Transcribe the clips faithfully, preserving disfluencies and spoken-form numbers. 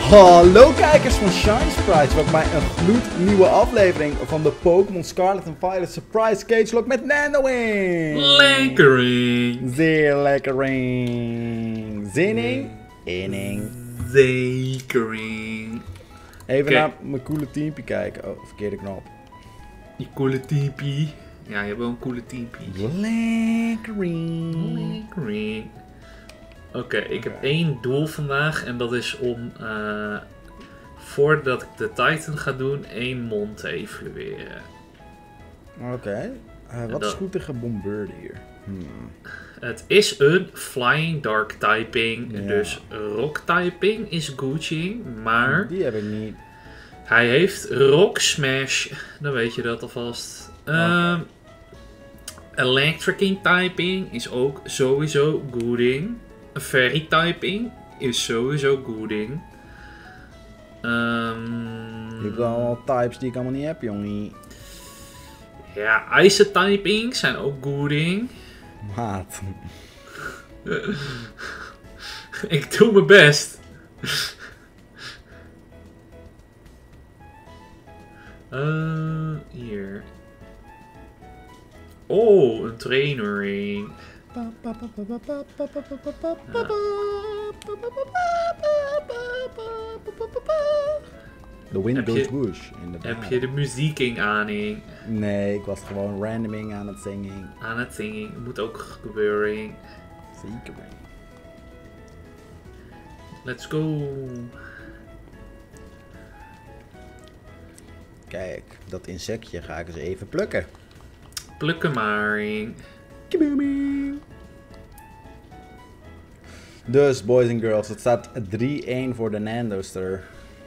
Hallo kijkers van Shine Sprites, welkom bij een gloednieuwe aflevering van de Pokémon Scarlet and Violet Surprise Cage Lock met Nandowing. Lekkering. Zeer lekkering. Zinning? Inning. Zekering. Even Oké. naar mijn coole teampje kijken. Oh, verkeerde knop. Die coole teampie. Ja, je hebt wel een coole teampie. Lekkering. Lekkering. Oké, ik heb Oké. één doel vandaag en dat is om, uh, voordat ik de Titan ga doen, één mond te evalueren. Oké. Okay. Uh, wat dat... is goed tegen Bombardier? Hmm. Het is een Flying Dark typing, Ja. dus Rock typing is Gucci, maar Die heb ik niet. hij heeft Rock Smash, dan weet je dat alvast. Okay. Um, Electricking typing is ook sowieso gooding. Fairy typing is sowieso gooding. Um, Je hebt allemaal types die ik allemaal niet heb, jongen. ja, Ice typing zijn ook gooding. Maat. Ik doe mijn best. uh, hier. Oh, een trainering. The wind Heb goes je- whoosh, inderdaad. Heb je de muzieking aaning? Nee, ik was gewoon randoming aan het zingen. Aan het zingen. Moet ook gebeuren. Zeker. Let's go. Kijk, dat insectje ga ik eens even plukken. Plukken maar. Kaboomie. Dus, boys en girls, het staat drie-één voor de Nandoster.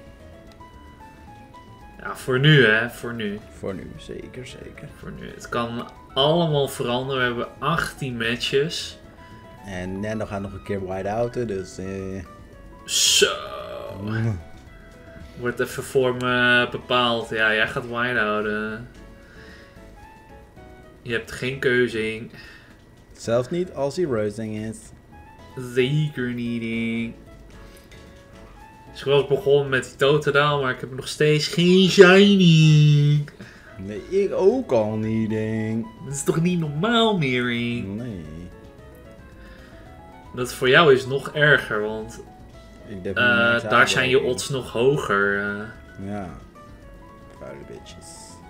Ja, voor nu hè. Voor nu. Voor nu, zeker, zeker. Voor nu. Het kan allemaal veranderen. We hebben achttien matches. En Nando gaat nog een keer wide-outen, dus... eh Zo. Wordt even voor me bepaald. Ja, jij gaat wide houden. Je hebt geen keuze in. Zelfs niet als hij roasting is. Zeker niet. in. Dus ik was begonnen met die Totodile, maar ik heb nog steeds geen shiny. Nee, ik ook al niet, denk. Dat is toch niet normaal meer, in? Nee. Dat voor jou is nog erger, want Ik denk uh, niks daar zijn je aanlopen. odds nog hoger. Uh. Ja. Vuile bitches.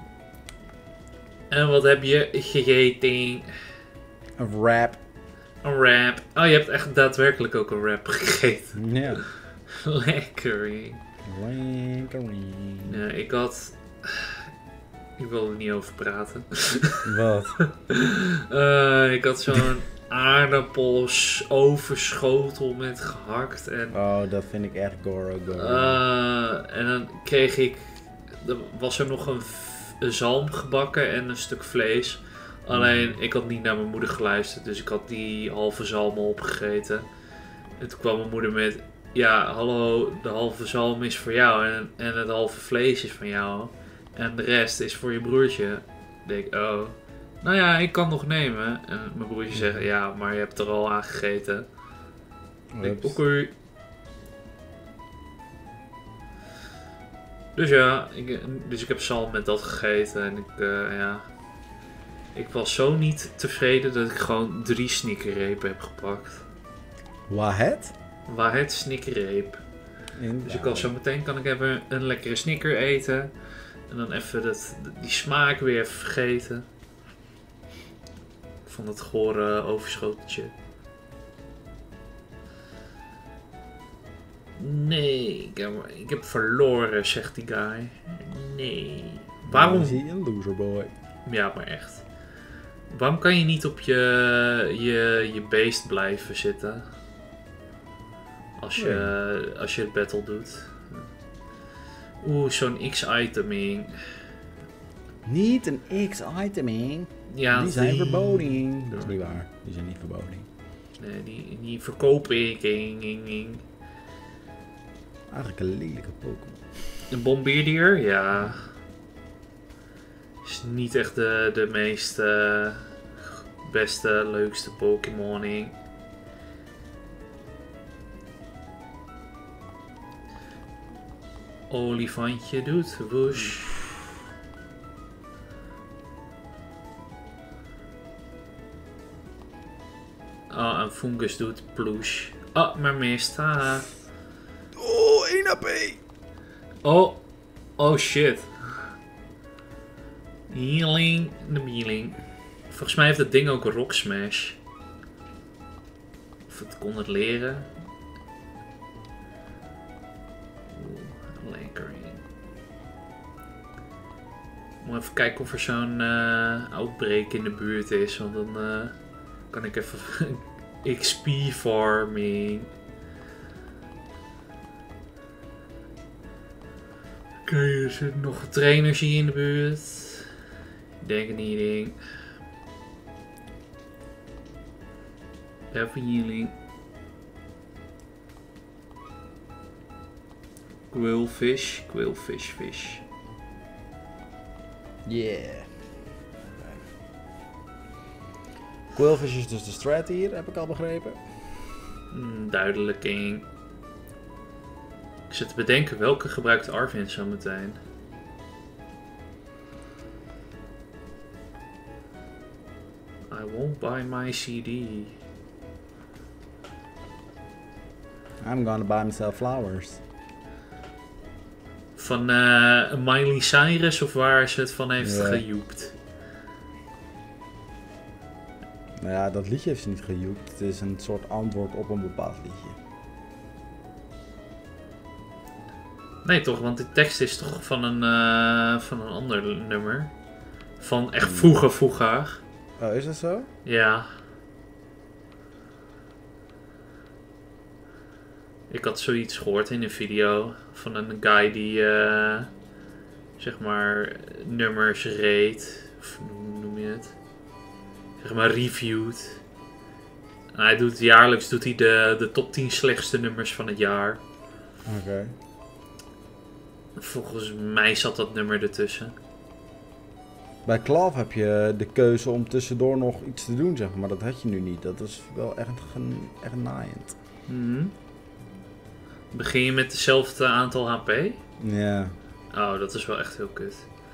En wat heb je gegeten? Een rap. Een wrap. Oh, je hebt echt daadwerkelijk ook een wrap gegeten. Ja. Lekker. in. Lekkering. Nee, ik had... Ik wil er niet over praten. Wat? Uh, ik had zo'n aardappels overschotel met gehakt. En, Oh, dat vind ik echt Goro Goro. uh, en dan kreeg ik... Er was er nog een, v- een zalm gebakken en een stuk vlees. Alleen, ik had niet naar mijn moeder geluisterd. Dus ik had die halve zalm al opgegeten. En toen kwam mijn moeder met... Ja, hallo, de halve zalm is voor jou. En, en het halve vlees is van jou. En de rest is voor je broertje. Ik denk, oh... Nou ja, ik kan nog nemen. En mijn broertje zegt, ja, maar je hebt er al aan gegeten. Ik denk, Oeps. oké. Dus ja, ik, dus ik heb zalm met dat gegeten. En ik, uh, ja... Ik was zo niet tevreden dat ik gewoon drie snikkerrepen heb gepakt. Wat het? Waar het snikkerreep. Dus ik kan zo meteen kan ik even een lekkere snicker eten. En dan even dat, die smaak weer even vergeten. Van het gore overschoteltje. Nee, ik heb, ik heb verloren, zegt die guy. Nee. Waarom? Is hij een loserboy? Ja, maar echt. Waarom kan je niet op je, je, je beest blijven zitten? Als je, als je het battle doet. Oeh, zo'n X-iteming. Niet een X-iteming. Ja, die zijn verboden. Dat is niet waar. Die zijn niet verboden. Nee, die, die verkoping. Eigenlijk een lelijke Pokémon. Een Bombardier, ja. Is niet echt de, de meest uh, beste, leukste Pokémoning. Olifantje doet woesh. Oh, en Fungus doet ploesh. Oh, maar mist. Haha. Oh, één H P. Oh. Oh shit. Healing de healing. Volgens mij heeft dat ding ook een rock smash. Of het kon het leren. Oeh, lekker. Moet even kijken of er zo'n uh, outbreak in de buurt is. Want dan uh, kan ik even X P farming. Oké, okay, er zitten nog trainers hier in de buurt. Ik denk het niet, ding. Even healing. Quillfish, quillfish, fish. Yeah. Quillfish is dus de strat hier, heb ik al begrepen. Mm, duidelijk, King. Ik zit te bedenken welke gebruikt Arvin zo meteen. I won't buy my C D. I'm gonna buy myself flowers. Van uh, Miley Cyrus of waar ze het van heeft ja. gejoept? Nou ja, dat liedje heeft ze niet gejoept. Het is een soort antwoord op een bepaald liedje. Nee toch, want die tekst is toch van een, uh, van een ander nummer. Van echt vroeger vroeger. Oh, is dat zo? Ja. Ik had zoiets gehoord in een video van een guy die uh, zeg maar nummers reed, of hoe noem je het? Zeg maar reviewed. En hij doet jaarlijks doet hij de, de top tien slechtste nummers van het jaar. Oké. Okay. Volgens mij zat dat nummer ertussen. Bij Clav heb je de keuze om tussendoor nog iets te doen, zeg maar. Dat had je nu niet. Dat is wel echt, echt naaiend. Mm-hmm. Begin je met hetzelfde aantal H P? Ja. Oh, dat is wel echt heel kut.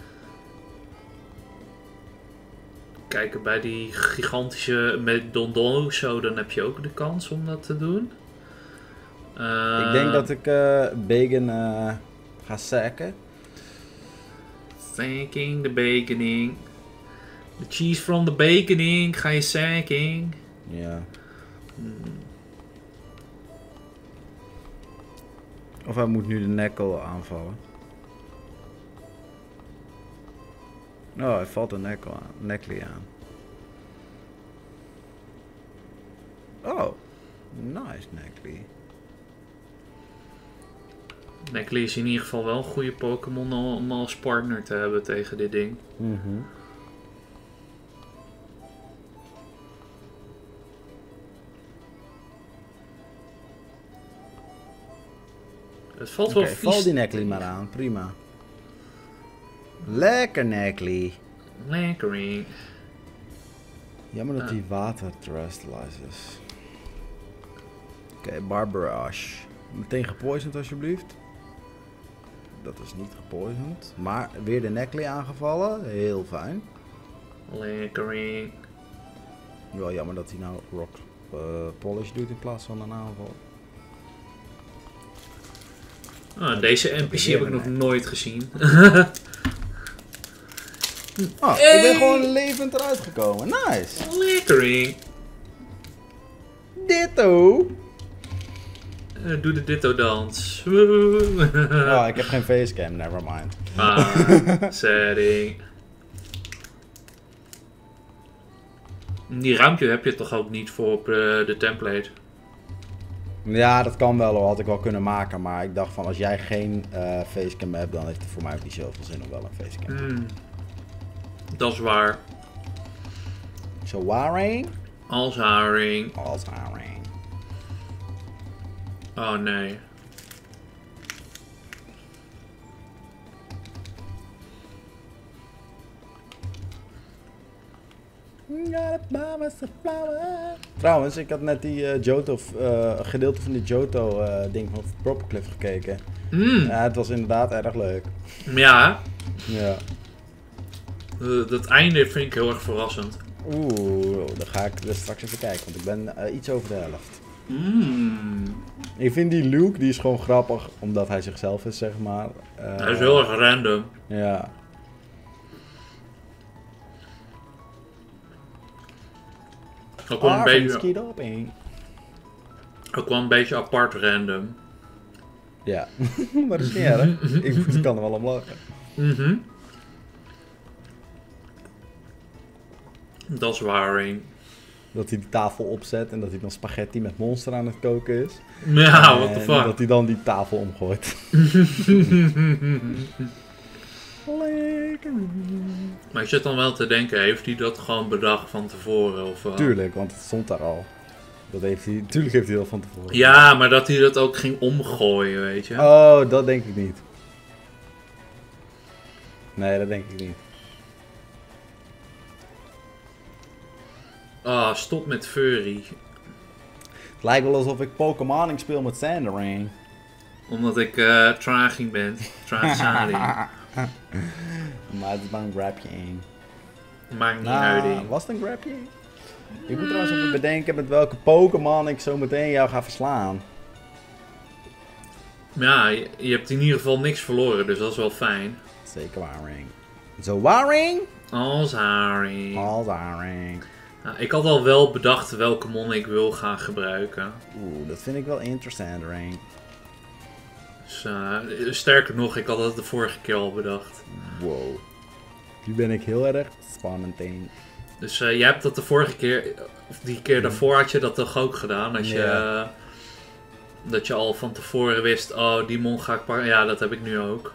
Kijken bij die gigantische met Dondon zo, dan heb je ook de kans om dat te doen. Uh, ik denk dat ik uh, Bacon uh, ga sacken. Thanking the baconing. The cheese from the baconing. Ga je sacking? Ja. Hmm. Of hij moet nu de Nekkel aanvallen. Oh, hij valt de Nekkel aan. Nekli aan. Oh, nice Nekli. Nekli is in ieder geval wel een goede Pokémon om als partner te hebben tegen dit ding. Mm-hmm. Het valt okay, wel vies. Val die Nekli maar aan, prima. Lekker Nekli. Lekkering. Jammer dat uh. die water terrestrialize is. Oké, okay, Barbarage. Meteen gepoisoned alsjeblieft. Dat is niet gepoisoned. Maar weer de Nekli aangevallen. Heel fijn. Lekkering. Wel jammer dat hij nou Rock uh, Polish doet in plaats van een aanval. Oh, deze N P C heb ik nog nooit gezien. Oh, hey. Ik ben gewoon levend eruit gekomen. Nice. Lekkering. Ditto. Uh, doe de ditto dans. Oh, ik heb geen facecam, nevermind. Ah, setting. Die ruimte heb je toch ook niet voor op uh, de template? Ja, dat kan wel, hoor. Had ik wel kunnen maken. Maar ik dacht van, als jij geen uh, facecam hebt, dan heeft het voor mij ook niet zoveel zin om wel een facecam te hebben. Mm, dat is waar. Zo waring? Als haring. Als haring. Oh nee. Trouwens, ik had net die uh, Johto, uh, gedeelte van die Johto uh, ding van Propercliff gekeken. Mm. Ja, het was inderdaad erg leuk. Ja. Ja. Uh, dat einde vind ik heel erg verrassend. Oeh, dan ga ik dus straks even kijken, want ik ben uh, iets over de helft. Mm. Ik vind die Luke, die is gewoon grappig, omdat hij zichzelf is, zeg maar. Uh, Hij is heel erg random. Ja. Ook wel een, Ah, beetje, op één. ook wel een beetje apart random. Ja, maar dat is niet erg. Ik kan er wel om lachen. Mhm. Dat is waar, Ring. Dat hij die tafel opzet en dat hij dan spaghetti met monster aan het koken is. Ja, what the En fuck. dat hij dan die tafel omgooit. Lekker. Maar je zit dan wel te denken, heeft hij dat gewoon bedacht van tevoren? Of, uh... Tuurlijk, want het stond daar al. Dat heeft hij, tuurlijk heeft hij dat van tevoren. Ja, maar dat hij dat ook ging omgooien, weet je. Oh, dat denk ik niet. Nee, dat denk ik niet. Ah, stop met furry. Het lijkt wel alsof ik Pokémon speel met Sandering. Omdat ik uh, traging ben. Tragsari. Maar het is maar een grabje één. Maakt niet Nou, uit. Ding. was het een grabje? Ik moet trouwens even bedenken met welke Pokémon ik zo meteen jou ga verslaan. Ja, je, je hebt in ieder geval niks verloren, dus dat is wel fijn. Zeker waar, Ring. Zo waar, Ring? Als Harry. Als Ring. Nou, ik had al wel bedacht welke mon ik wil gaan gebruiken. Oeh, dat vind ik wel interessant, Ring. Dus, uh, sterker nog, ik had dat de vorige keer al bedacht. Wow. Nu ben ik heel erg spannend in. Dus uh, jij hebt dat de vorige keer, of die keer daarvoor had je dat toch ook gedaan? Als je, Ja. uh, dat je al van tevoren wist, oh die mon ga ik pakken. Ja, dat heb ik nu ook.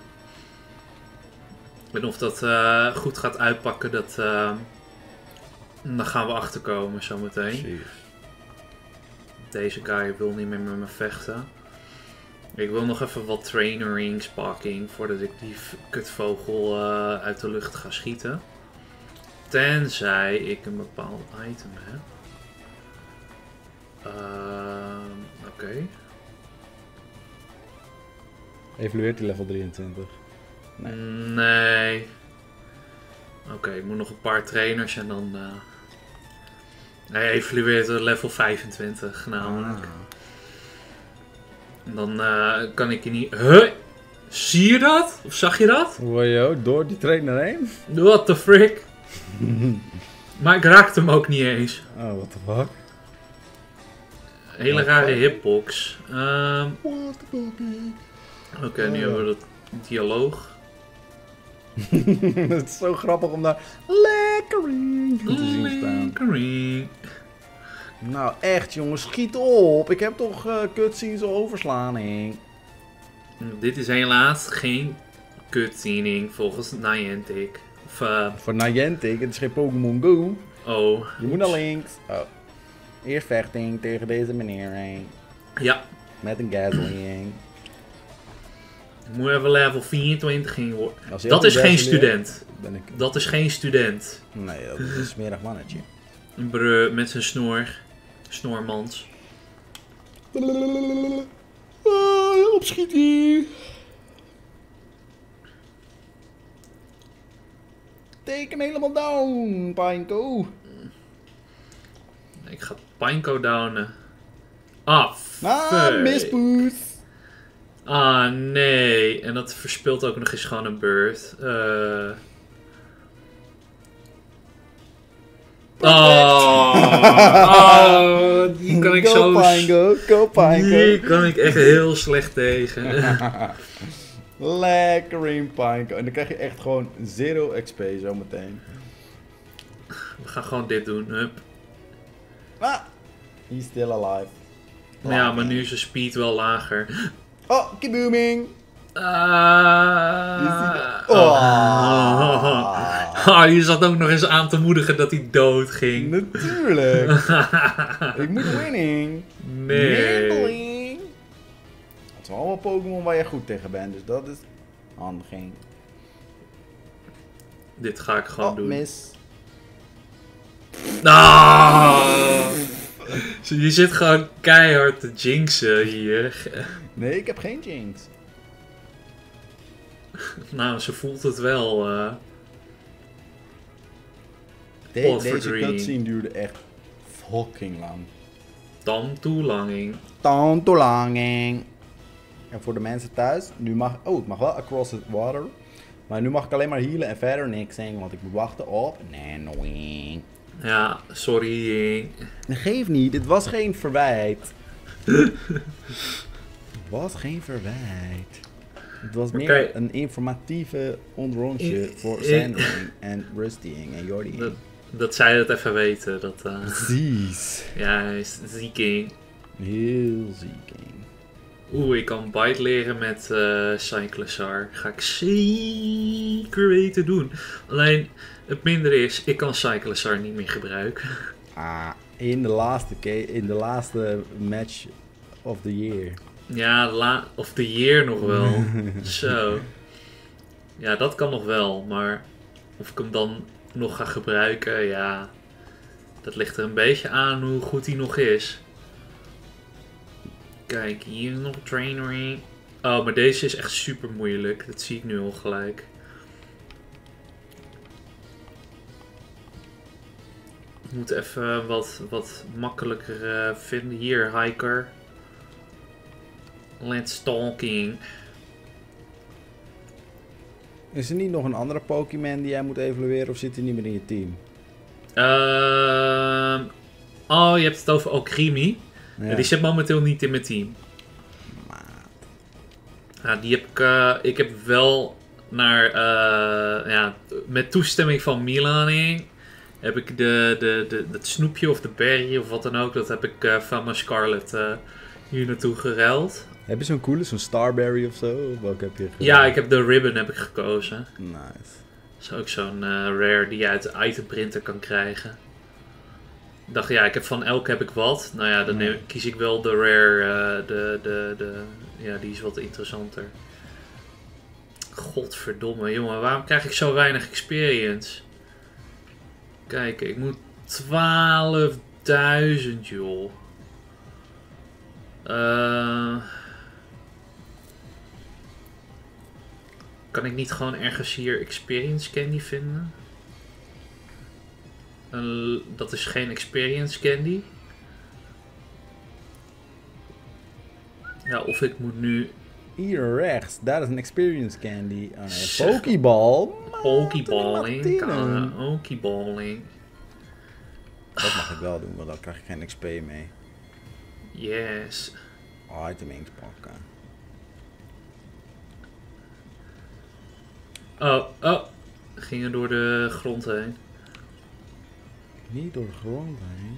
Ik weet niet of dat uh, goed gaat uitpakken, dat, uh, dan gaan we achterkomen zometeen. Jeez. Deze guy wil niet meer met me vechten. Ik wil nog even wat trainer rings pakken voordat ik die kutvogel uh, uit de lucht ga schieten. Tenzij ik een bepaald item heb. Uh, Oké. Okay. Evalueert die level drieëntwintig? Nee. Nee. Oké, okay, ik moet nog een paar trainers en dan... Uh... Hij evalueert level vijfentwintig namelijk. Ah. En dan uh, kan ik je niet... Huh? Zie je dat? Of zag je dat? Wow, door die trainer heen? What the frick? Maar ik raakte hem ook niet eens. Oh, what the fuck? Hele rare hitbox. Um, What the fuck? Oké, okay, nu oh. hebben we dat dialoog. Het is zo grappig om daar lekkering te zien staan. Lekkering. Nou echt jongens, schiet op. Ik heb toch uh, cutscenes al overslaan, hè? Dit is helaas geen cutscene volgens Niantic. Of, uh... Voor Niantic, het is geen Pokémon Go. Oh. Je moet naar links. Oh. Eerst vechting tegen deze meneer heen. Ja. Met een Gazling. Ik moet even level vierentwintig in worden. Dat is, is geen student. Ben ik... Dat is geen student. Nee, dat is een smerig mannetje. Een breu met zijn snor. Snormans. Uh, opschieten. Take hem helemaal down, Pineco. Ik ga Pineco downen. Ah, Ah, mispoes. Ah, nee. En dat verspilt ook nog eens gewoon een beurt. Uh... Oh, oh, die kan ik go zo... Pineco, go Pineco. Die kan ik echt heel slecht tegen. Lekker in Pineco. En dan krijg je echt gewoon zero X P zometeen. We gaan gewoon dit doen. Hup. Ah, he's still alive. Ja, maar nu is de speed wel lager. Oh, kabooming. Uh, oh. Oh. Oh, je zat ook nog eens aan te moedigen dat hij dood ging. Natuurlijk. Ik moet winning. Nee. Nibbling. Het zijn allemaal Pokémon waar je goed tegen bent, dus dat is handiging. Dit ga ik gewoon oh, doen. Mis. Ah! Je zit gewoon keihard te jinxen hier. Nee, ik heb geen jinx. Nou, ze voelt het wel. Uh... De Pot deze for dream. cutscene duurde echt fucking lang. Dan toelanging. Tantolanging. En voor de mensen thuis, nu mag... Oh, ik mag wel across the water. Maar nu mag ik alleen maar healen en verder niks zeggen, want ik moet wachten op... Nanowing. Ja, sorry. Dat geeft niet, dit was geen verwijt. Het was geen verwijt. Het was meer Okay. een informatieve onderrondje I- voor I- Sandring en Rustying en Jordi. Dat, dat zij het even weten. Dat, uh... Precies. Ja, hij is zieking. Heel zieking. Oeh, ik kan bite leren met uh, Cyclosar. Ga ik zeker weten doen. Alleen, het minder is, ik kan Cyclosar niet meer gebruiken. Ah, in de laatste, in de laatste match of the year. Ja, la of the year nog wel. Zo. Ja, dat kan nog wel. Maar of ik hem dan nog ga gebruiken, ja... Dat ligt er een beetje aan hoe goed hij nog is. Kijk, hier nog trainering. Oh, maar deze is echt super moeilijk. Dat zie ik nu al gelijk. Ik moet even wat, wat makkelijker uh, vinden. Hier, hiker. Let's talking. Is er niet nog een andere Pokémon die jij moet evalueren of zit hij niet meer in je team? Uh, oh, je hebt het over Alcremie. Ja. Ja, die zit momenteel niet in mijn team. Ja, die heb ik, uh, ik heb wel naar, uh, ja, met toestemming van Milani heb ik de, de, de, het snoepje of de berry of wat dan ook, dat heb ik uh, van mijn Scarlet uh, hier naartoe geruild. Heb je zo'n coole, zo'n Starberry of zo? Of welke heb je gekozen? Ja, ik heb de Ribbon heb ik gekozen. Nice. Dat is ook zo'n uh, rare die je uit de itemprinter kan krijgen. Ik dacht, ja, ik heb van elk heb ik wat. Nou ja, dan neem, kies ik wel de rare, uh, de, de, de, ja, die is wat interessanter. Godverdomme, jongen, waarom krijg ik zo weinig experience? Kijk, ik moet twaalfduizend, joh. Uh, kan ik niet gewoon ergens hier experience candy vinden? Uh, dat is geen experience candy. Ja, of ik moet nu... Hier rechts, daar is een experience candy. Oh nee, Zeg. Pokeball. Pokeballing. Pokeballing. Dat mag ik wel doen, want dan krijg ik geen X P mee. Yes. Itemings pakken. Oh, oh. Gingen door de grond heen. Niet door de grond heen.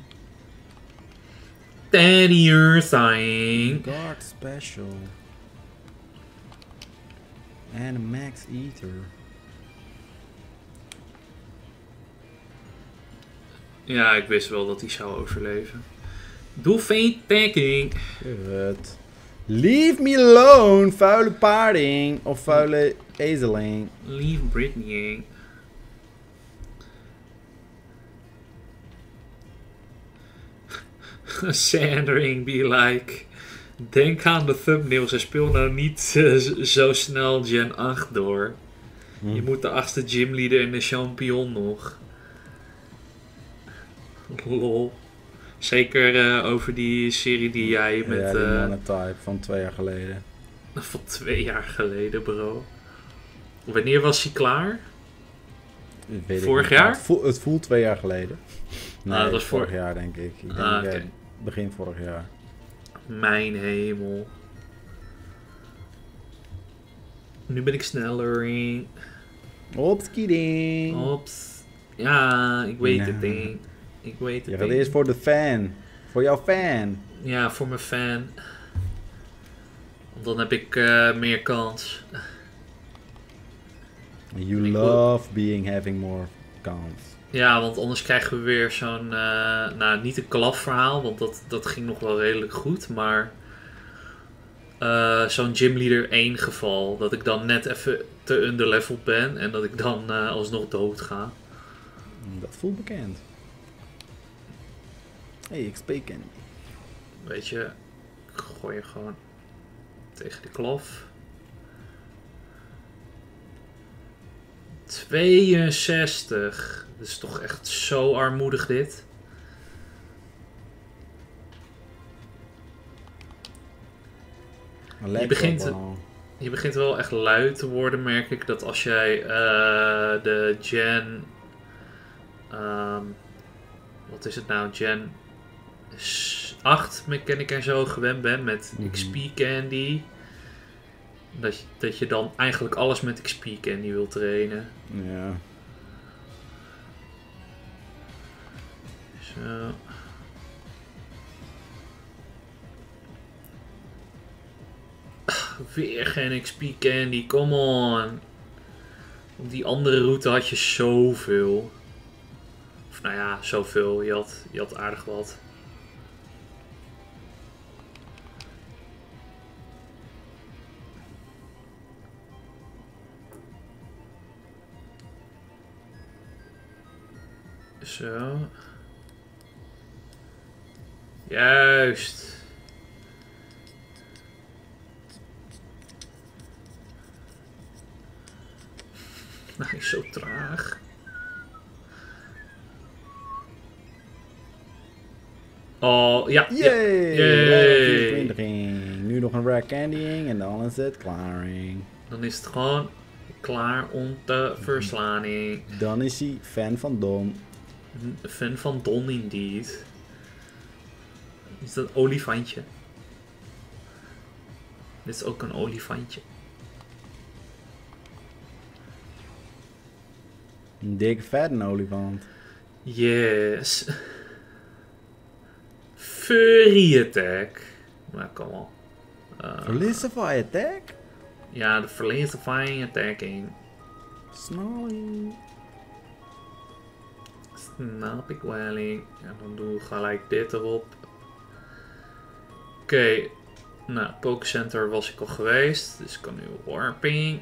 Daddy Earthing. Guard special. En een max eater. Ja, ik wist wel dat hij zou overleven. Doe faint packing. Kut. Leave me alone, vuile paarding. Of vuile ezeling. Leave Britney. Sandring be like. Denk aan de thumbnails en speel nou niet uh, zo snel Gen acht door. Hm. Je moet de achtste gymleader en de champion nog. Lol. Zeker uh, over die serie die jij met... Ja, die uh, monotype van twee jaar geleden. van twee jaar geleden, bro. Wanneer was hij klaar? Weet ik Vorig niet. jaar? Het voelt, het voelt twee jaar geleden. Nee, dat was vorig voor- jaar denk ik. Ik denk Ah, ja, oké. begin vorig jaar. Mijn hemel. Nu ben ik sneller. Opskiding. Ops. Ja, ik weet Ja. het ding. Ik weet Je het gaat ding. eerst voor de fan. Voor jouw fan. Ja, voor mijn fan. Want dan heb ik uh, meer kans. You Ik wil- love being having more kans. Ja, want anders krijgen we weer zo'n... Uh, nou, niet een klafverhaal, want dat, dat ging nog wel redelijk goed. Maar uh, zo'n gymleader één geval. Dat ik dan net even te underleveled ben. En dat ik dan uh, alsnog dood ga. Dat voelt bekend. Hey, X P candy. Weet je, ik gooi je gewoon tegen de klof. tweeënzestig. Dat is toch echt zo armoedig dit. Je begint, je begint wel echt lui te worden, merk ik. Dat als jij uh, de Gen... Um, wat is het nou? Gen acht mechanic en zo gewend bent met mm-hmm. X P Candy. Dat je, dat je dan eigenlijk alles met X P Candy wil trainen. Ja. Zo. Weer geen X P Candy, come on. Op die andere route had je zoveel. Of nou ja, zoveel. Je had, je had aardig wat. Zo. Juist. Hij is zo traag. Oh, ja. Yay! Yay. Nu nog een rare candying en dan is het klaring. Dan is het gewoon klaar om te verslaan. Dan is hij fan van Don. Fan van Don, indeed. Is dat een olifantje? Dit is ook een olifantje. Een dikke vette olifant. Yes. Furry attack. Maar kom op. Uh, Felicify attack? Ja, de Felicifying attacking. Snarly. Snap ik wel. Ja, dan doe ik gelijk dit erop. Oké. Okay. Nou, Pokecenter was ik al geweest. Dus ik kan nu warping.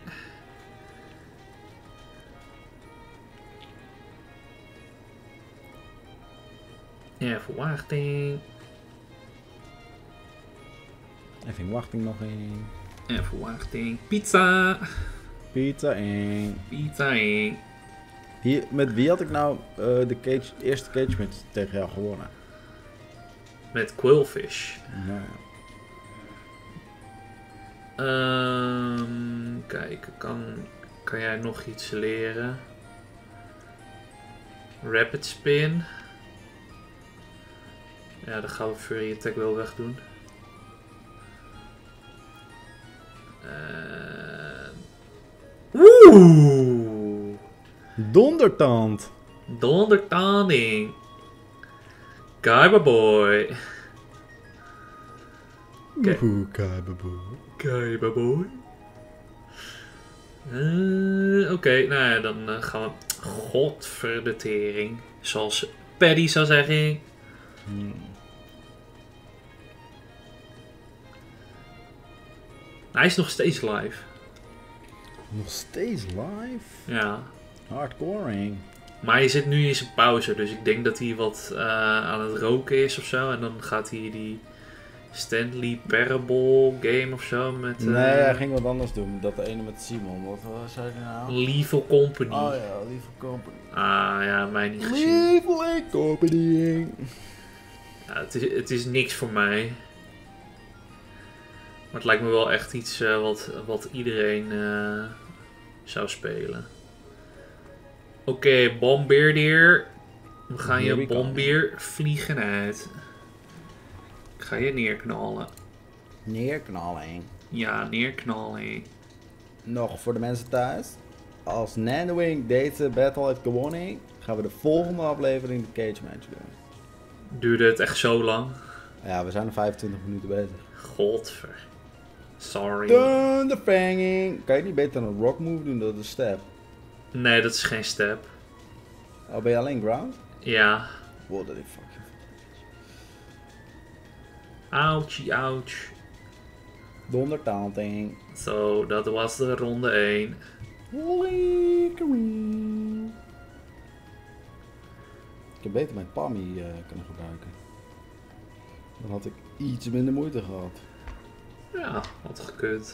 Even wachting. Even wachting nog één. Even wachting. Pizza. Pizza één. Pizza één. Hier, met wie had ik nou uh, de cage, eerste cage match tegen jou gewonnen? Met Quillfish. Ja. Um, kijk, kan, kan jij nog iets leren? Rapid Spin. Ja, dan gaan we Furry Attack wel wegdoen. Uh... Woe! Dondertand! Dondertanding! Kaiba boy! Woehoe, Kaiba boy. Kaiba boy. Uh, Oké, okay, nou ja, dan uh, gaan we... Godverdetering. Zoals Paddy zou zeggen. Hmm. Hij is nog steeds live. Nog steeds live? Ja. Hardcoring. Maar hij zit nu in zijn pauze, dus ik denk dat hij wat uh, aan het roken is of zo. En dan gaat hij die Stanley Parable game of zo met... Uh, nee, hij ging wat anders doen. Dat de ene met Simon. Wat was hij nou? Lethal Company. Oh ja, Lethal Company. Ah ja, mij niet gezien. Lethal Company. Ja, het, is, het is niks voor mij. Maar het lijkt me wel echt iets uh, wat, wat iedereen uh, zou spelen. Oké, okay, Bombeerdeer. We gaan je Bombeer vliegen uit. Ik ga je neerknallen. Neerknallen. Ja, neerknallen. Nog voor de mensen thuis. Als Nanowing deze battle heeft gewonnen, gaan we de volgende aflevering de cage match doen. Duurde het echt zo lang? Ja, we zijn er vijfentwintig minuten bezig. Godver. Sorry. Thunderfanging. Kan je niet beter een rock move doen dan de step? Nee, dat is geen step. Oh, ben je alleen ground? Ja. Wow, dat is fucking... Ouchie, ouch. Dondertaanting. Zo, dat was de ronde één. Holy Kareem. Ik heb beter mijn Palmy uh, kunnen gebruiken. Dan had ik iets minder moeite gehad. Ja, had gekund.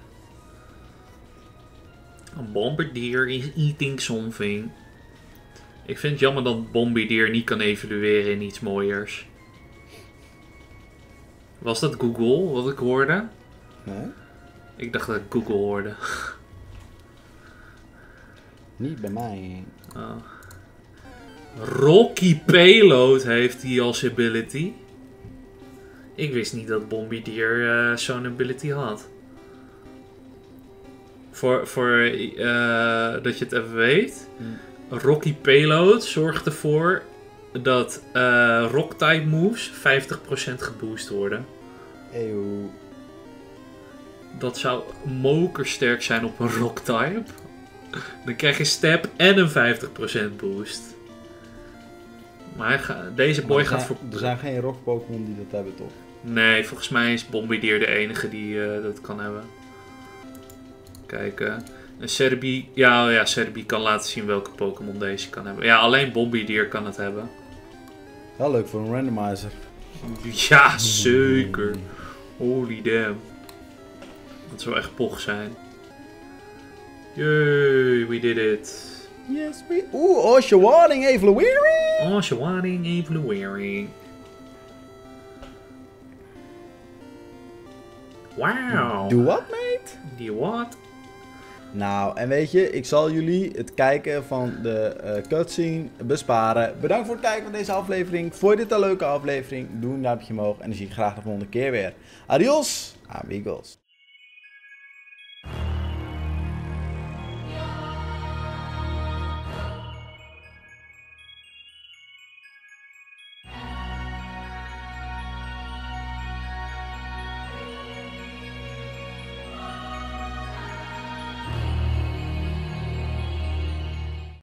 A bombardier is eating something. Ik vind het jammer dat bombardier niet kan evolueren in iets mooiers. Was dat Google wat ik hoorde? Nee? Ik dacht dat ik Google hoorde. Niet bij mij. Oh. Rocky Payload heeft hij als ability. Ik wist niet dat Bombardier uh, zo'n ability had. Voor, voor uh, dat je het even weet. Hmm. Rocky Payload zorgt ervoor dat uh, Rock-type moves vijftig procent geboost worden. Eeuw. Dat zou mokersterk zijn op een Rock-type. Dan krijg je step en een vijftig procent boost. Maar hij ga, deze boy Maar gaat er voor... zijn, er zijn geen rock Pokémon die dat hebben, toch? Nee, volgens mij is Bombardier de enige die uh, dat kan hebben. Kijk, uh, een Serbi... Ja, ja, Serbi kan laten zien welke Pokémon deze kan hebben. Ja, alleen Bombardier kan het hebben. Wel leuk voor een randomizer. Ja, zeker. Holy damn. Dat zou echt poch zijn. Yay, we did it. Yes, we... Oeh, Oshawott evoluering! Oshawott evoluering. Wow. Do what, mate? Die wat? Nou, en weet je, ik zal jullie het kijken van de uh, cutscene besparen. Bedankt voor het kijken van deze aflevering. Vond je dit een leuke aflevering? Doe een duimpje omhoog en dan zie ik je graag de volgende keer weer. Adios, amigos.